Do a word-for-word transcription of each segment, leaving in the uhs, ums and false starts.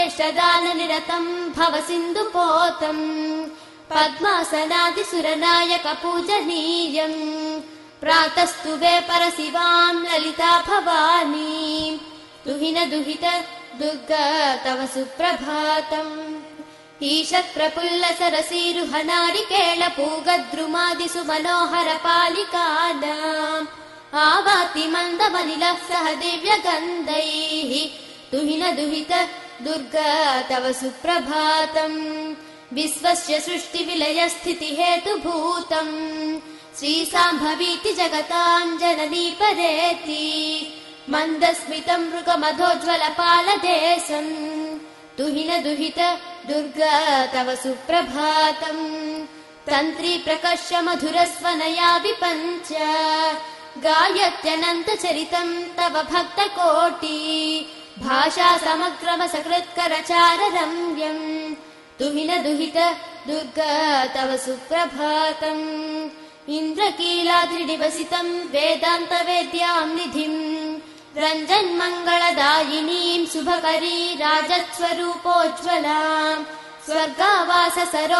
सर्वश्रेष्ठदान निरतं भव सिन्धु पोतं पद्मासनादि सुरनायक पूजनीयं प्रातस्तुवे परशिवां ललिता भवानी तुहिन दुहित दुर्गा तव सुप्रभातम् ईषत् प्रफुल्ल सरसीरुहनारिकेळ पूगद्रुमादिसु मनोहर पालिकानाम् आवाति मन्दमनिलः सह दिव्यगन्धैः तुहिन दुहित दुर्गा तव सुप्रभातम् विश्वस्य सृष्टिविलयस्थितिहेतुभूतम् श्रीसाम्भवीति जगताम् जननी परेति मन्दस्मितं मृगमधोज्ज्वलपालदेशम् तुहिन दुहित दुर्गा तव सुप्रभातम् तन्त्री प्रकर्ष मधुरस्वनया विपञ्च गायत्यनन्तचरितं तव भक्तकोटि भाषा समग्रमसकृत्करचाररम्यम् तुहिन दुहित दुर्गा तव सुप्रभातम् इन्द्रकीलाद्रिनिवसितं वेदान्तवेद्यां निधिम् रञ्जन्मङ्गलदायिनीं शुभकरी राजस्वरूपोज्ज्वलाम् स्वर्गावास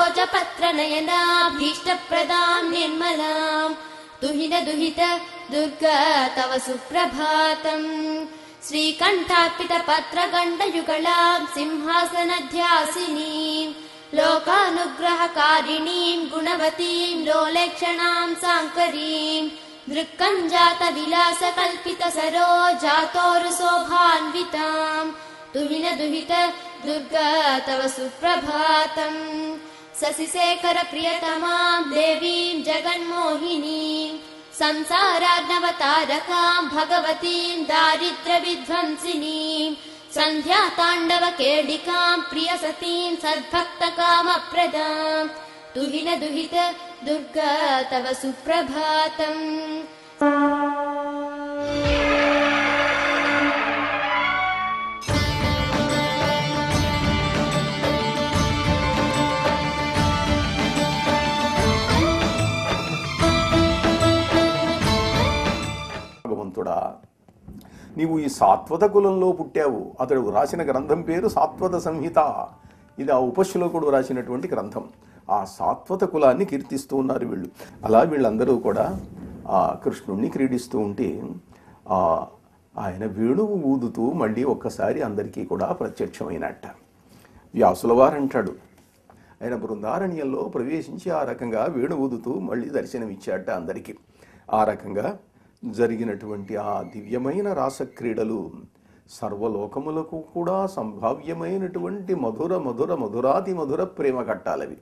सरोजपत्रनयनाभीष्टप्रदां निर्मलाम् तुहिन दुहित दुर्गा तव सुप्रभातम् श्रीकण्ठार्पितपत्रगण्डयुगलां सिंहासनध्यासिनीं लोकानुग्रहकारिणीं गुणवतीं लोलेक्षणां साङ्करीं दृक्कञ्जातविलासकल्पितसरोजातोरुशोभान्विताम् तुहिन दुहित दुर्गा तव सुप्रभातम् शशिशेखर प्रियतमां देवीं जगन्मोहिनीं संसारार्णवतारकां भगवतीं दारिद्र्यविध्वंसिनीं सन्ध्याताण्डवकेलिकां प्रियसतीं सद्भक्तकामप्रदां तुहिन दुहित दुर्गा तव सुप्रभातम् భగవంతుడా, నీవు ఈ సాత్వత కులంలో పుట్టావు. అతడు రాసిన గ్రంథం పేరు సాత్వత సంహిత. ఇది ఆ ఉపశ్లోకుడు రాసినటువంటి గ్రంథం. ఆ సాత్వత కులాన్ని కీర్తిస్తూ ఉన్నారు వీళ్ళు. అలా వీళ్ళందరూ కూడా ఆ కృష్ణుణ్ణి క్రీడిస్తూ ఉంటే ఆయన వేణువు ఊదుతూ మళ్ళీ ఒక్కసారి అందరికీ కూడా ప్రత్యక్షమైనట్ట. వ్యాసుల వారంటాడు, ఆయన బృందారణ్యంలో ప్రవేశించి ఆ రకంగా వేణు ఊదుతూ మళ్ళీ దర్శనమిచ్చాట అందరికీ. ఆ రకంగా జరిగినటువంటి ఆ దివ్యమైన రాసక్రీడలు సర్వలోకములకు కూడా సంభావ్యమైనటువంటి మధుర మధుర మధురాతి మధుర ప్రేమ కట్టాలవి.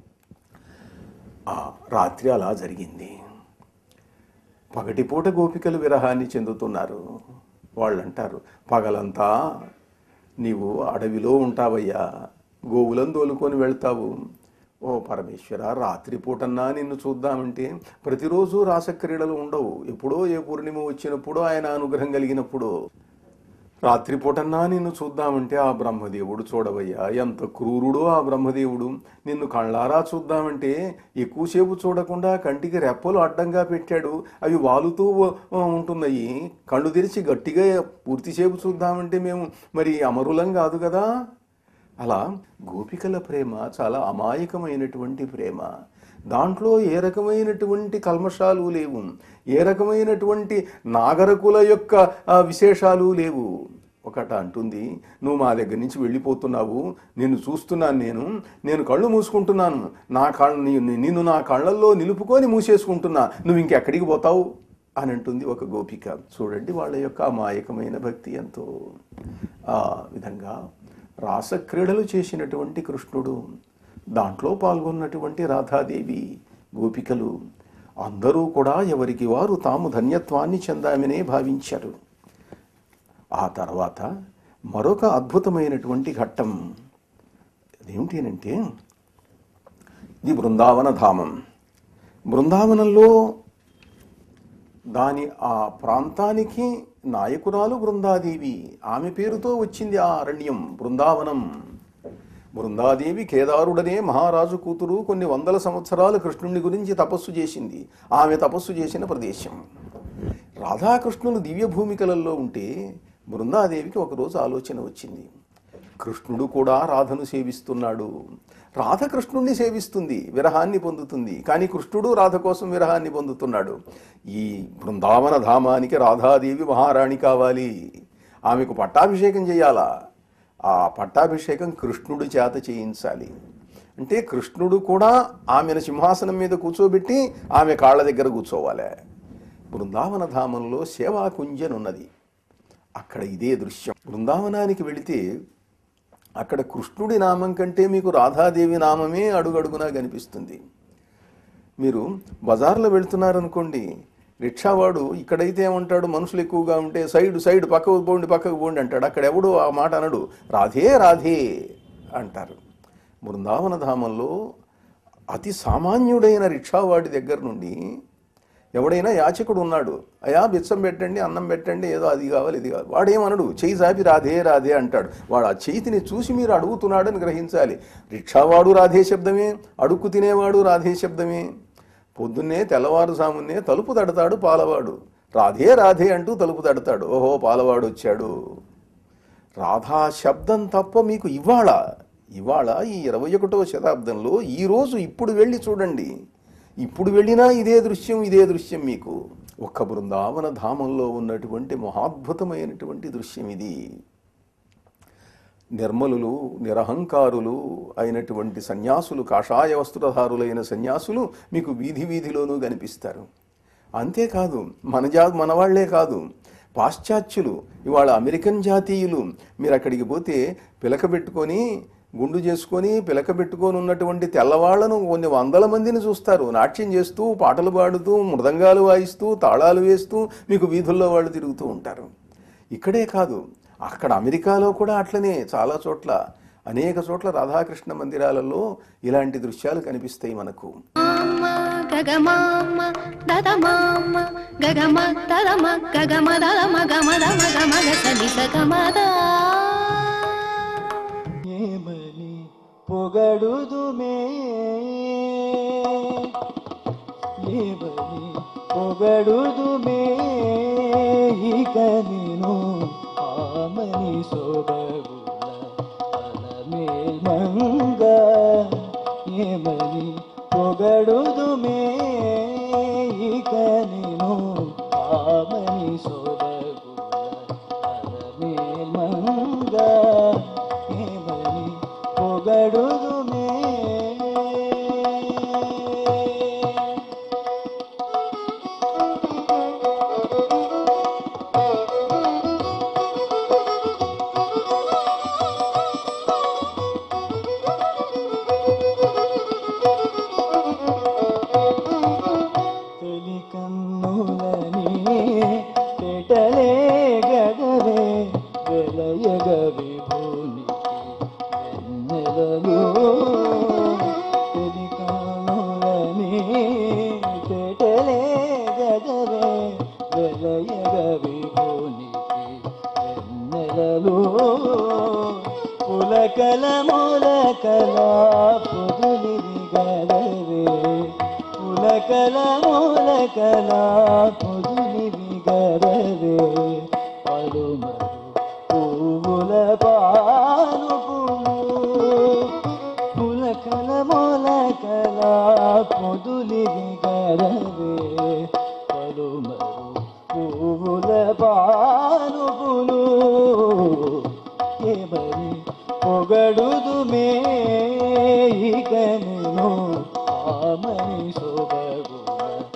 ఆ రాత్రి అలా జరిగింది. పగటిపూట గోపికలు విరహాన్ని చెందుతున్నారు. వాళ్ళంటారు, పగలంతా నీవు అడవిలో ఉంటావయ్యా, గోవులను తోలుకొని వెళ్తావు. ఓ పరమేశ్వర, రాత్రిపూటన్నా నిన్ను చూద్దామంటే ప్రతిరోజు రాసక్రీడలు ఉండవు. ఎప్పుడో ఏ పూర్ణిమ వచ్చినప్పుడు ఆయన అనుగ్రహం కలిగినప్పుడు రాత్రిపూటన్నా నిన్ను చూద్దామంటే ఆ బ్రహ్మదేవుడు చూడవయ్యా, ఎంత క్రూరుడో ఆ బ్రహ్మదేవుడు. నిన్ను కళ్ళారా చూద్దామంటే ఎక్కువసేపు చూడకుండా కంటికి రెప్పలు అడ్డంగా పెట్టాడు, అవి వాలుతూ ఉంటున్నాయి. కళ్ళు తెరిచి గట్టిగా పూర్తిసేపు చూద్దామంటే మేము మరి అమరులం కాదు కదా. అలా గోపికల ప్రేమ చాలా అమాయకమైనటువంటి ప్రేమ. దాంట్లో ఏ రకమైనటువంటి కల్మషాలు లేవు, ఏ రకమైనటువంటి నాగరకుల యొక్క విశేషాలు లేవు. ఒకట అంటుంది, నువ్వు మా దగ్గర నుంచి వెళ్ళిపోతున్నావు, నిన్ను చూస్తున్నాను, నేను నేను కళ్ళు మూసుకుంటున్నాను, నా కళ్ళ నిన్ను నా కళ్ళల్లో నిలుపుకొని మూసేసుకుంటున్నా, నువ్వు ఇంకెక్కడికి పోతావు అని అంటుంది ఒక గోపిక. చూడండి వాళ్ళ యొక్క అమాయకమైన భక్తి ఎంతో. ఆ విధంగా రాసక్రీడలు చేసినటువంటి కృష్ణుడు, దాంట్లో పాల్గొన్నటువంటి రాధాదేవి, గోపికలు అందరూ కూడా ఎవరికి వారు తాము ధన్యత్వాన్ని చెందామనే భావించారు. ఆ తర్వాత మరొక అద్భుతమైనటువంటి ఘట్టం అదేమిటంటే, ఇది బృందావన ధామం. బృందావనంలో దాని ఆ ప్రాంతానికి నాయకురాలు బృందాదేవి. ఆమె పేరుతో వచ్చింది ఆ అరణ్యం బృందావనం. బృందాదేవి కేదారుడనే మహారాజు కూతురు కొన్ని వందల సంవత్సరాలు కృష్ణుని గురించి తపస్సు చేసింది. ఆమె తపస్సు చేసిన ప్రదేశం. రాధాకృష్ణులు దివ్య భూమికలలో ఉంటే బృందాదేవికి ఒకరోజు ఆలోచన వచ్చింది, కృష్ణుడు కూడా రాధను సేవిస్తున్నాడు. రాధ కృష్ణుణ్ణి సేవిస్తుంది, విరహాన్ని పొందుతుంది. కానీ కృష్ణుడు రాధ కోసం విరహాన్ని పొందుతున్నాడు. ఈ బృందావన ధామానికి రాధాదేవి మహారాణి కావాలి. ఆమెకు పట్టాభిషేకం చేయాలా? ఆ పట్టాభిషేకం కృష్ణుడి చేత చేయించాలి. అంటే కృష్ణుడు కూడా ఆమెను సింహాసనం మీద కూర్చోబెట్టి ఆమె కాళ్ళ దగ్గర కూర్చోవాలి. బృందావన ధామంలో సేవాకుంజనున్నది. అక్కడ ఇదే దృశ్యం. బృందావనానికి వెళితే అక్కడ కృష్ణుడి నామం కంటే మీకు రాధాదేవి నామమే అడుగడుగునా కనిపిస్తుంది. మీరు బజార్లో వెళుతున్నారనుకోండి, రిక్షావాడు ఇక్కడైతే ఏమంటాడు, మనుషులు ఎక్కువగా ఉంటే సైడ్ సైడ్ పక్కకు పోండి పక్కకు పోండి అంటాడు. అక్కడ ఎవడు ఆ మాట అనడు, రాధే రాధే అంటారు. బృందావన ధామంలో అతి సామాన్యుడైన రిక్షావాడి దగ్గర నుండి ఎవడైనా యాచకుడు ఉన్నాడు, అయ్యా బిచ్చం పెట్టండి, అన్నం పెట్టండి, ఏదో అది కావాలి ఇది కావాలి, వాడేమనడు, చెయ్యి చాపి రాధే రాధే అంటాడు. వాడు ఆ చేతిని చూసి మీరు అడుగుతున్నాడని గ్రహించాలి. రిక్షావాడు రాధే శబ్దమే, అడుక్కు తినేవాడు రాధే శబ్దమే. పొద్దున్నే తెల్లవారుజామున్నే తలుపు తడతాడు పాలవాడు, రాధే రాధే అంటూ తలుపు తడతాడు. ఓహో పాలవాడు వచ్చాడు. రాధా శబ్దం తప్ప మీకు ఇవాళ ఇవాళ ఈ ఇరవై ఒకటవ శతాబ్దంలో ఈరోజు ఇప్పుడు వెళ్ళి చూడండి, ఇప్పుడు వెళ్ళినా ఇదే దృశ్యం ఇదే దృశ్యం మీకు. ఒక్క బృందావన ధామంలో ఉన్నటువంటి మహాద్భుతమైనటువంటి దృశ్యం ఇది. నిర్మలులు నిరహంకారులు అయినటువంటి సన్యాసులు, కాషాయ వస్త్రధారులైన సన్యాసులు మీకు వీధి వీధిలోనూ కనిపిస్తారు. అంతేకాదు మన జా మనవాళ్లే కాదు, పాశ్చాత్యులు, ఇవాళ అమెరికన్ జాతీయులు, మీరు అక్కడికి పోతే పిలక పెట్టుకొని గుండు చేసుకొని పిలక పెట్టుకొని ఉన్నటువంటి తెల్లవాళ్లను కొన్ని వందల మందిని చూస్తారు, నాట్యం చేస్తూ పాటలు పాడుతూ మృదంగాలు వాయిస్తూ తాళాలు వేస్తూ మీకు వీధుల్లో వాళ్ళు తిరుగుతూ ఉంటారు. ఇక్కడే కాదు, అక్కడ అమెరికాలో కూడా అట్లనే చాలా చోట్ల, అనేక చోట్ల రాధాకృష్ణ మందిరాలలో ఇలాంటి దృశ్యాలు కనిపిస్తాయి మనకు. ఏమని పొగడుదుమే ఏమని పొగడుదుమే ఇక నేను ఆమని సోబగుల అలమేల్మంగ. ఏమని పొగడుదుమే ఇక నేను ఆమని సోబగుల అలమేల్మంగ. ఏమని పొగడుదుమే తెలికన్నులని పెట్టలే గగవే వెలయగ విభూనికి వెన్నెలలు. తెలికన్నులని పెట్టలే గగవే వెలయగ విభూనికి వెన్నెలలు. పులకల మూలకల పొదులిది గలవే పులకల మూలకల పొదులిది గలవే. పలుమరు పువ్వుల పానుపులు పులకల మూలకల పొదులిది గలవే. పలుమరు పువ్వుల పానుపులు ఏమని పొగడుదుమే ఇక నేను ఆమని సోబగుల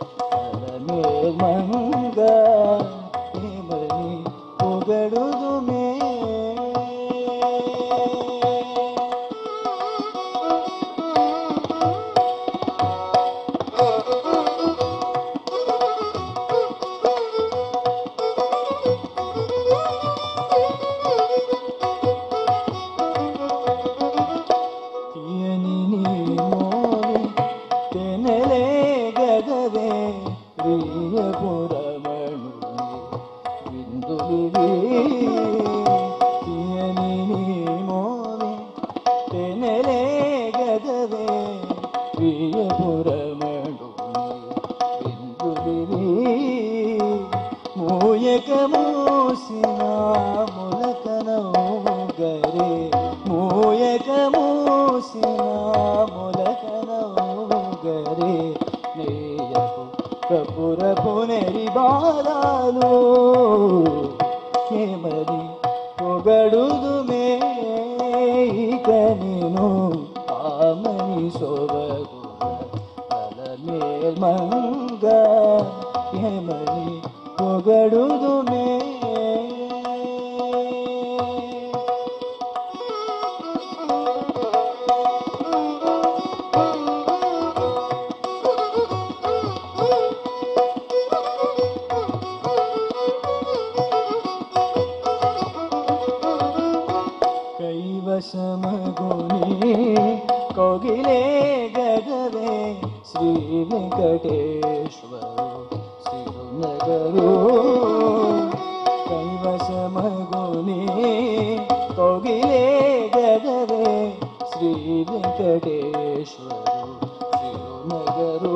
అలమేల్మంగ. ఏమని పొగడుదుమే మూయక మూసిన ములకన గరే పునరి బాలాలు ఏమని పొగడుదుమే ఇక నేను ఆమని సోబగుల ఏమని పొగడుదుమే. కైవసమగుని కోగిలే గదవే శ్రీ వెంకటేశ్వరు సిరునగరు. కైవసమగుని కోగిలే గదవే శ్రీ వెంకటేశ్వరు సిరునగరు.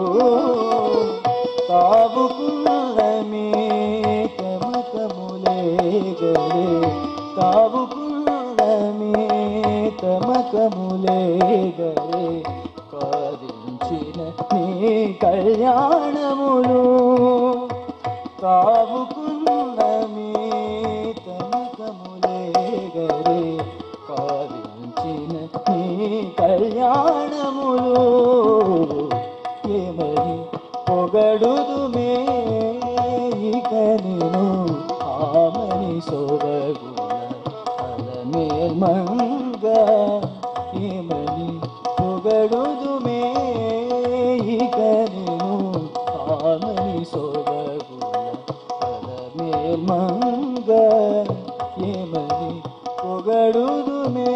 తావుకుల్లమే తమకములే గరే తావుకుల్లమే తమకములే గరే కాదించిన నీ కళ్యాణములు. తావుకుల్లమే తమకములే గరే కాదించిన నీ కళ్యాణములు. ఏమని పొగడుదుమే ఇక నేను ఆమని సోబగుల అలమేల్మంగ. ఏమని పొగడుదుమే ఇక నేను ఆమని సోబగుల అలమేల్మంగ. ఏమని పొగడుదుమే.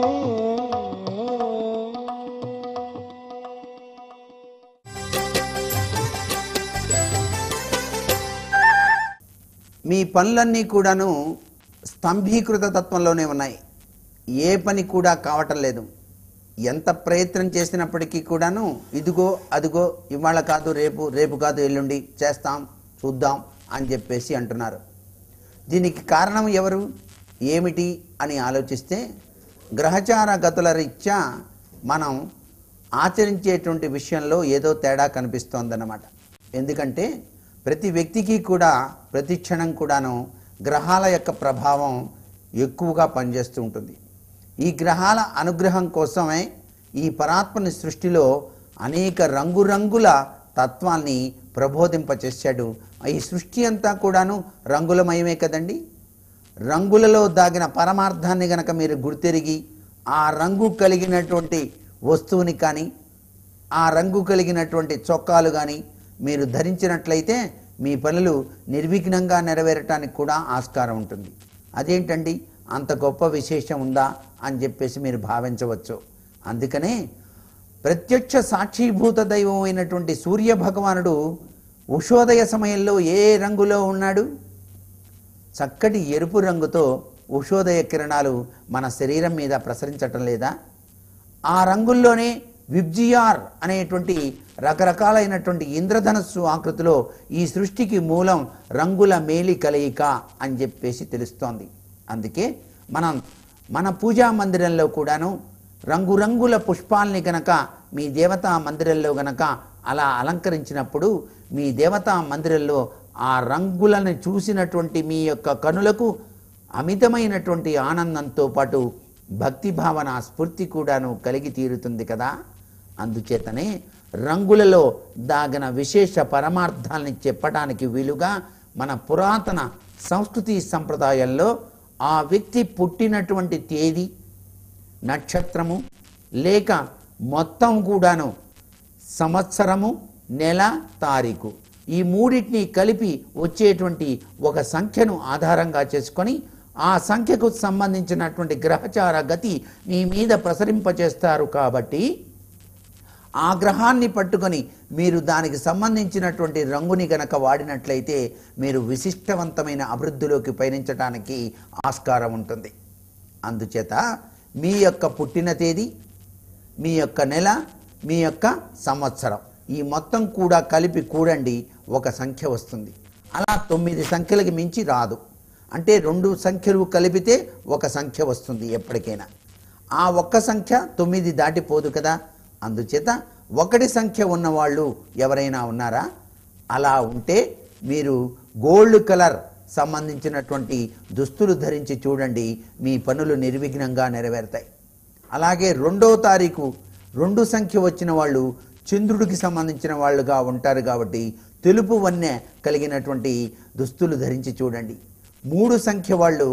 మీ పనులన్నీ కూడాను స్తంభీకృత తత్వంలోనే ఉన్నాయి. ఏ పని కూడా కావటం లేదు. ఎంత ప్రయత్నం చేసినప్పటికీ కూడాను ఇదిగో అదిగో ఇవాళ కాదు రేపు రేపు కాదు ఎల్లుండి చేస్తాం చూద్దాం అని చెప్పేసి అంటున్నారు. దీనికి కారణం ఎవరు ఏమిటి అని ఆలోచిస్తే గ్రహచార గతుల రీత్యా మనం ఆచరించేటువంటి విషయంలో ఏదో తేడా కనిపిస్తోందన్నమాట. ఎందుకంటే ప్రతి వ్యక్తికి కూడా ప్రతి క్షణం కూడాను గ్రహాల యొక్క ప్రభావం ఎక్కువగా పనిచేస్తూ ఉంటుంది. ఈ గ్రహాల అనుగ్రహం కోసమే ఈ పరాత్మని సృష్టిలో అనేక రంగురంగుల తత్వాన్ని ప్రబోధింపచేశాడు. ఈ సృష్టి అంతా కూడాను రంగులమయమే కదండి. రంగులలో దాగిన పరమార్థాన్ని గనక మీరు గుర్తెరిగి ఆ రంగు కలిగినటువంటి వస్తువుని కానీ ఆ రంగు కలిగినటువంటి చొక్కాలు కానీ మీరు ధరించినట్లయితే మీ పనులు నిర్విఘ్నంగా నెరవేరటానికి కూడా ఆస్కారం ఉంటుంది. అదేంటండి అంత గొప్ప విశేషం ఉందా అని చెప్పేసి మీరు భావించవచ్చు. అందుకనే ప్రత్యక్ష సాక్షీభూత దైవం అయినటువంటి సూర్య భగవానుడు ఉషోదయ సమయంలో ఏ రంగులో ఉన్నాడు? చక్కటి ఎరుపు రంగుతో ఉషోదయ కిరణాలు మన శరీరం మీద ప్రసరించటం లేదా? ఆ రంగుల్లోనే విబ్జియార్ అనేటువంటి రకరకాలైనటువంటి ఇంద్రధనస్సు ఆకృతిలో ఈ సృష్టికి మూలం రంగుల మేలి కలయిక అని చెప్పేసి తెలుస్తోంది. అందుకే మనం మన పూజా మందిరంలో కూడాను రంగురంగుల పుష్పాల్ని గనక మీ దేవతా మందిరంలో గనక అలా అలంకరించినప్పుడు మీ దేవతా మందిరంలో ఆ రంగులను చూసినటువంటి మీ యొక్క కనులకు అమితమైనటువంటి ఆనందంతో పాటు భక్తి భావన స్ఫూర్తి కూడాను కలిగి తీరుతుంది కదా. అందుచేతనే రంగులలో దాగిన విశేష పరమార్థాలని చెప్పటానికి వీలుగా మన పురాతన సంస్కృతి సంప్రదాయంలో ఆ వ్యక్తి పుట్టినటువంటి తేదీ, నక్షత్రము లేక మొత్తం కూడాను సంవత్సరము, నెల, తారీఖు ఈ మూడింటిని కలిపి వచ్చేటువంటి ఒక సంఖ్యను ఆధారంగా చేసుకొని ఆ సంఖ్యకు సంబంధించినటువంటి గ్రహచార గతి మీ మీద ప్రసరింపచేస్తారు. కాబట్టి ఆ గ్రహాన్ని పట్టుకొని మీరు దానికి సంబంధించినటువంటి రంగుని గనక వాడినట్లయితే మీరు విశిష్టవంతమైన అభివృద్ధిలోకి పయనించడానికి ఆస్కారం ఉంటుంది. అందుచేత మీ యొక్క పుట్టిన తేదీ, మీ యొక్క నెల, మీ యొక్క సంవత్సరం ఈ మొత్తం కూడా కలిపి కూడండి, ఒక సంఖ్య వస్తుంది. అలా తొమ్మిది సంఖ్యలకి మించి రాదు. అంటే రెండు సంఖ్యలు కలిపితే ఒక సంఖ్య వస్తుంది ఎప్పటికైనా. ఆ ఒక్క సంఖ్య తొమ్మిది దాటిపోదు కదా. అందుచేత ఒకటి సంఖ్య ఉన్నవాళ్ళు ఎవరైనా ఉన్నారా? అలా ఉంటే మీరు గోల్డ్ కలర్ సంబంధించినటువంటి దుస్తులు ధరించి చూడండి, మీ పనులు నిర్విఘ్నంగా నెరవేరుతాయి. అలాగే రెండో తారీఖు రెండు సంఖ్య వచ్చిన వాళ్ళు చంద్రుడికి సంబంధించిన వాళ్ళుగా ఉంటారు కాబట్టి తెలుపు వన్నె కలిగినటువంటి దుస్తులు ధరించి చూడండి. మూడు సంఖ్య వాళ్ళు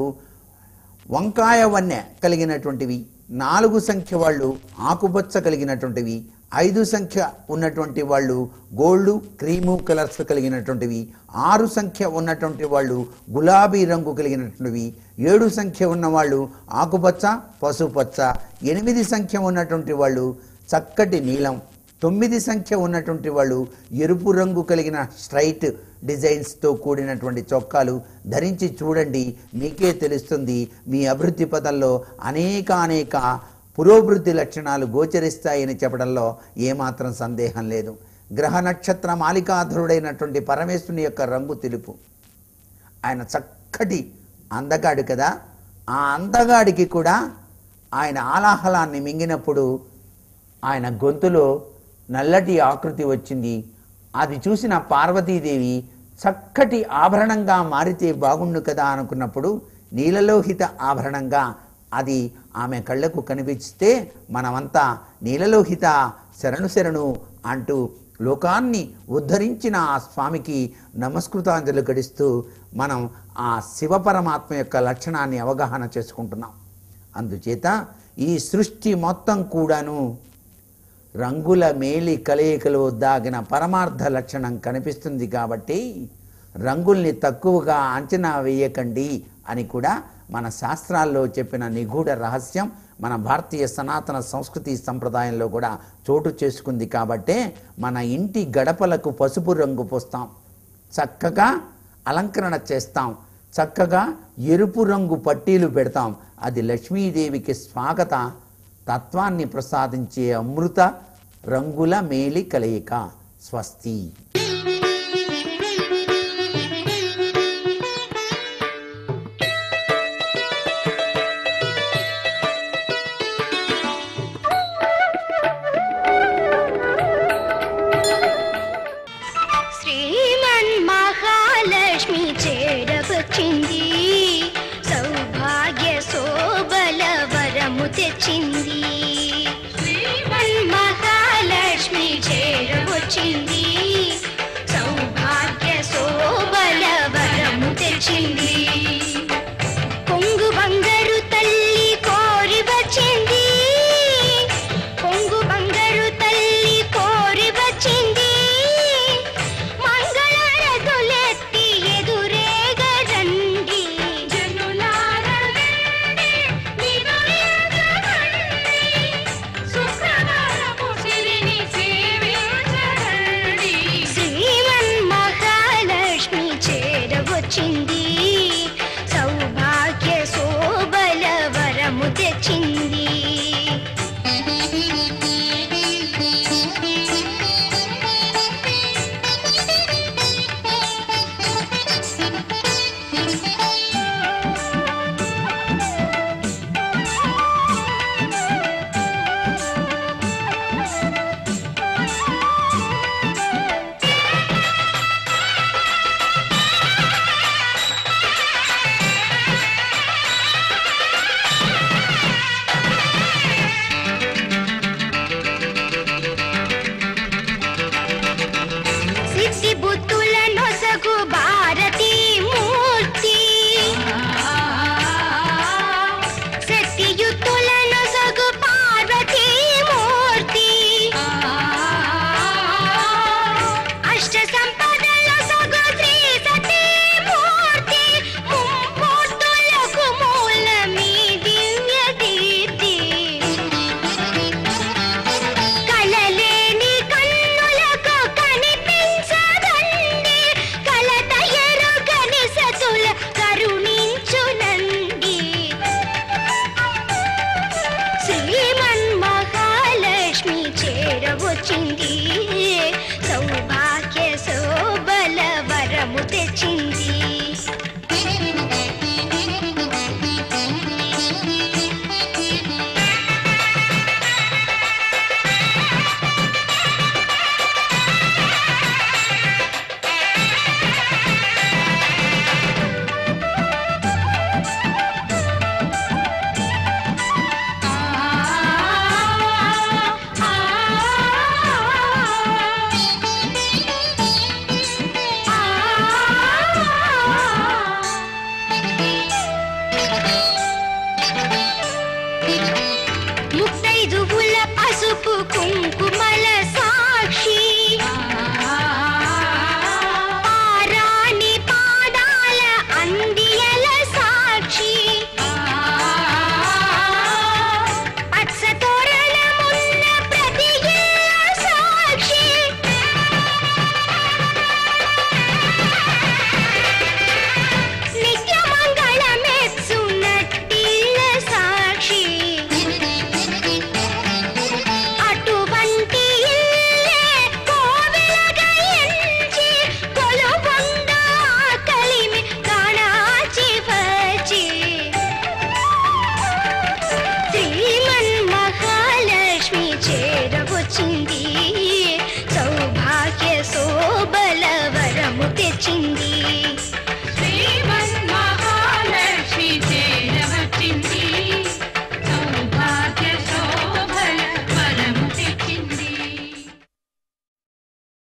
వంకాయ వన్నె కలిగినటువంటివి, నాలుగు సంఖ్య వాళ్ళు ఆకుపచ్చ కలిగినటువంటివి, ఐదు సంఖ్య ఉన్నటువంటి వాళ్ళు గోల్డ్ క్రీము కలర్స్ కలిగినటువంటివి, ఆరు సంఖ్య ఉన్నటువంటి వాళ్ళు గులాబీ రంగు కలిగినటువంటివి, ఏడు సంఖ్య ఉన్నవాళ్ళు ఆకుపచ్చ పసుపచ్చ, ఎనిమిది సంఖ్య ఉన్నటువంటి వాళ్ళు చక్కటి నీలం, తొమ్మిది సంఖ్య ఉన్నటువంటి వాళ్ళు ఎరుపు రంగు కలిగిన స్ట్రైట్ డిజైన్స్తో కూడినటువంటి చొక్కాలు ధరించి చూడండి. మీకే తెలుస్తుంది మీ అభివృద్ధి పదంలో అనేక అనేక పురోభివృద్ధి లక్షణాలు గోచరిస్తాయని చెప్పడంలో ఏమాత్రం సందేహం లేదు. గ్రహ నక్షత్ర మాలికాధరుడైనటువంటి పరమేశ్వరుని యొక్క రంగు తెలుపు. ఆయన చక్కటి అందగాడు కదా, ఆ అందగాడికి కూడా ఆయన ఆలాహలాన్ని మింగినప్పుడు ఆయన గొంతులో నల్లటి ఆకృతి వచ్చింది. అది చూసిన పార్వతీదేవి చక్కటి ఆభరణంగా మారితే బాగుండు కదా అనుకున్నప్పుడు నీలలోహిత ఆభరణంగా అది ఆమె కళ్ళకు కనిపిస్తే మనమంతా నీలలోహిత శరణు శరణు అంటూ లోకాన్ని ఉద్ధరించిన ఆ స్వామికి నమస్కృతాంజలి గడిస్తూ మనం ఆ శివపరమాత్మ యొక్క లక్షణాన్ని అవగాహన చేసుకుంటున్నాం. అందుచేత ఈ సృష్టి మొత్తం కూడాను రంగుల మేలి కలయికలో దాగిన పరమార్థ లక్షణం కనిపిస్తుంది కాబట్టి రంగుల్ని తక్కువగా అంచనా వేయకండి అని కూడా మన శాస్త్రాల్లో చెప్పిన నిగూఢ రహస్యం మన భారతీయ సనాతన సంస్కృతి సంప్రదాయంలో కూడా చోటు చేసుకుంది. కాబట్టే మన ఇంటి గడపలకు పసుపు రంగు పోస్తాం, చక్కగా అలంకరణ చేస్తాం, చక్కగా ఎరుపు రంగు పట్టీలు పెడతాం. అది లక్ష్మీదేవికి స్వాగత తత్వాన్ని ప్రసాదించే అమృత రంగుల మేలి కలయిక. స్వస్తి. శ్రీమన్మహాలక్ష్మి చేరవచ్చింది, సౌభాగ్య శోభల వరము తెచ్చింది. శ్రీమన్మహాలక్ష్మి చేరవచ్చింది, సౌభాగ్య శోభల వరము తెచ్చింది. కొంగు బంగారు తల్లి కోరి వచ్చింది, కొంగు బంగారు తల్లి కోరి వచ్చింది. మంగళరథులెత్తి ఎదురేగరండి, జనులారా రండి, నిదురేగరండి, శుక్రవారపు సిరిని సేవించరండి. శ్రీమన్మహాలక్ష్మి చేరవచ్చింది, సౌభాగ్య శోభల వరము తెచ్చింది. సిద్ధి బుద్ధుల నొసగు భారతీ మూర్తి, తెచ్చింది